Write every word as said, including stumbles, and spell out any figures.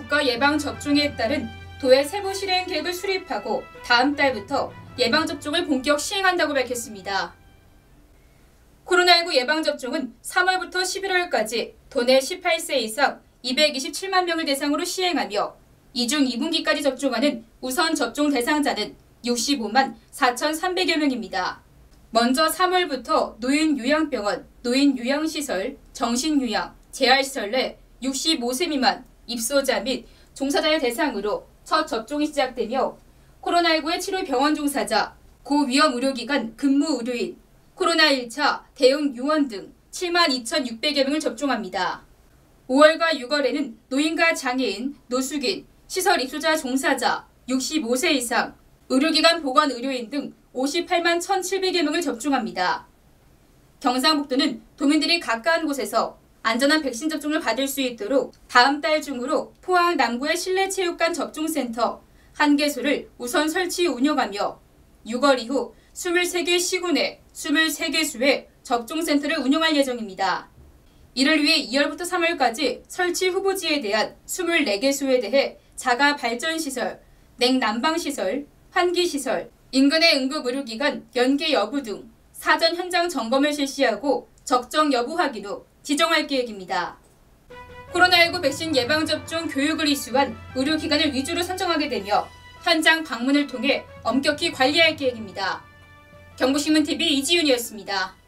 국가 예방접종에 따른 도의 세부 실행 계획을 수립하고 다음 달부터 예방접종을 본격 시행한다고 밝혔습니다. 코로나십구 예방접종은 삼월부터 십일월까지 도내 십팔 세 이상 이백이십칠만 명을 대상으로 시행하며 이중 이 분기까지 접종하는 우선 접종 대상자는 육십오만 사천삼백여 명입니다. 먼저 삼월부터 노인요양병원, 노인요양시설, 정신요양, 재활시설 내 육십오 세 미만 입소자 및 종사자를 대상으로 첫 접종이 시작되며 코로나십구의 치료 병원 종사자, 고위험 의료기관 근무 의료인, 코로나 일 차 대응 요원 등 칠만 이천육백여 명을 접종합니다. 오월과 유월에는 노인과 장애인, 노숙인, 시설 입소자 종사자, 육십오 세 이상, 의료기관 보건 의료인 등 오십팔만 천칠백여 명을 접종합니다. 경상북도는 도민들이 가까운 곳에서 안전한 백신 접종을 받을 수 있도록 다음 달 중으로 포항 남구의 실내체육관 접종센터 한 개소를 우선 설치 운영하며 유월 이후 이십삼 개 시군에 이십삼 개 수의 접종센터를 운영할 예정입니다. 이를 위해 이월부터 삼월까지 설치 후보지에 대한 이십사 개 수에 대해 자가 발전시설, 냉난방시설, 환기시설, 인근의 응급의료기관 연계 여부 등 사전 현장 점검을 실시하고 적정 여부 확인 후 지정할 계획입니다. 코로나십구 백신 예방접종 교육을 이수한 의료기관을 위주로 선정하게 되며 현장 방문을 통해 엄격히 관리할 계획입니다. 경북신문티비 이지윤이었습니다.